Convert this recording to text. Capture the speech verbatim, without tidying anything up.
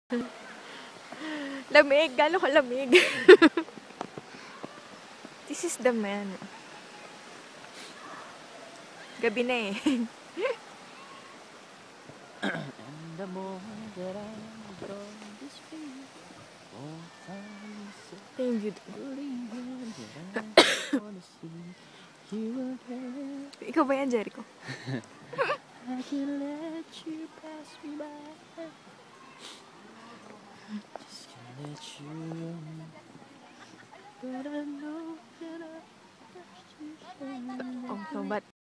Lamig, gano'n kalamig. This is the man. Gabi na eh. And the more that I go this way, more time is Ito yung view. wanna see you again. Ikaw ba yan, Jericho? I can let you pass me by. Just can't let you in. But I know that I touched you. Oh, so ba't